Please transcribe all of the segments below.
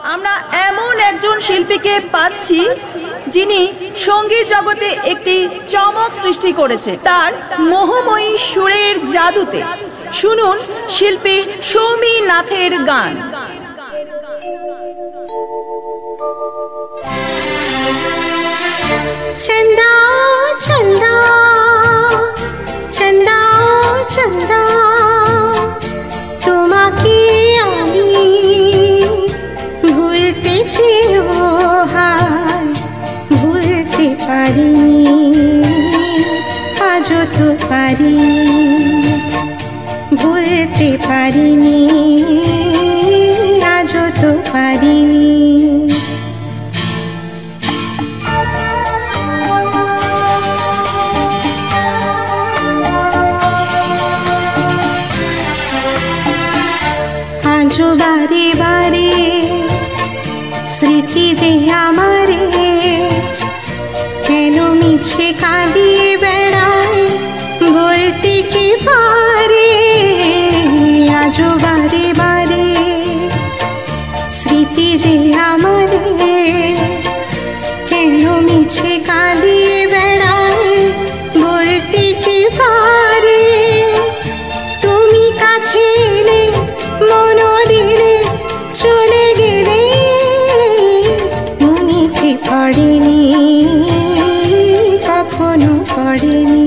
আমরা এমন একজন শিল্পীকে পাচ্ছি যিনি সঙ্গীত জগতে একটি চমক সৃষ্টি করেছে তার মোহময়ী সুরের জাদুতে। শুনুন শিল্পী সৌমি নাথের গান। চন্দা চন্দা চন্দা চন্দা তোমাকে আমি ভুলতে চেয়েও হায় ভুলতে পারিনি, আজও তো পারিনি, ভুলতে পারিনি, আজও তো পারিনি। আজও বারে বারে স্মৃতি যে আমারে কেন মিছে কাঁদিয়ে বেড়ায় বলতে কি পারে। আজও বারে বারে স্মৃতি যে আমারে কেন মিছে কাঁদিয়ে বেড়ায় বলতে কি পারে। তুমি কাছে এলে মন দিলে চলে গেলে মনেতে পড়েনি, কখনো পড়েনি।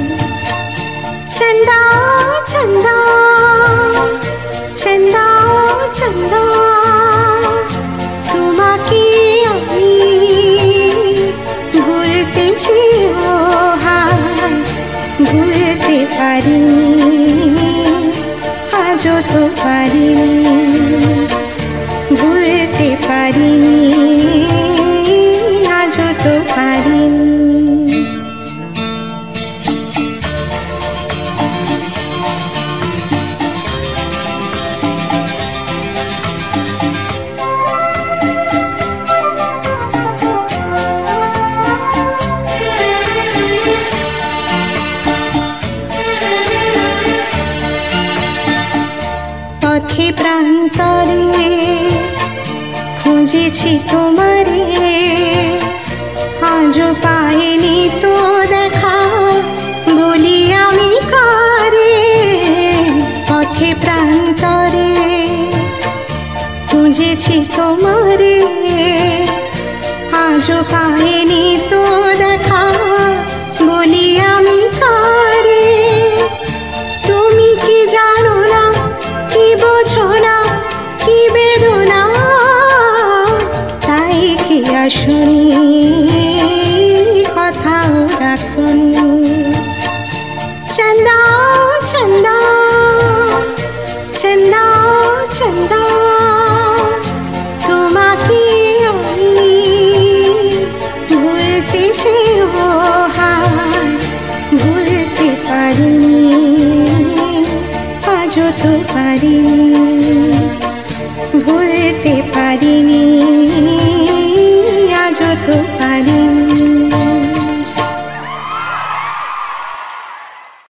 চন্দা চন্দা চন্দা চন্দা তোমাকে আমি ভুলতে চেয়েও হায় ভুলতে পারিনি, আজও তো পারিনি, ভুলতে পারিনি, আজও তো পারিনি। পথে প্রান্তরে খুঁজেছি তোমারে, আজও পাইনি তো দেখা বলি আমি কারে। পথে প্রান্তরে খুঁজেছি তোমারে, আজও পাইনি তো দেখা বলি আমি কারে। তুমি কি জানো না, কি বোঝো না, কি বেদনা, তাই কি আসনি কথাও রাখনি। চন্দা চন্দা চন্দা চন্দা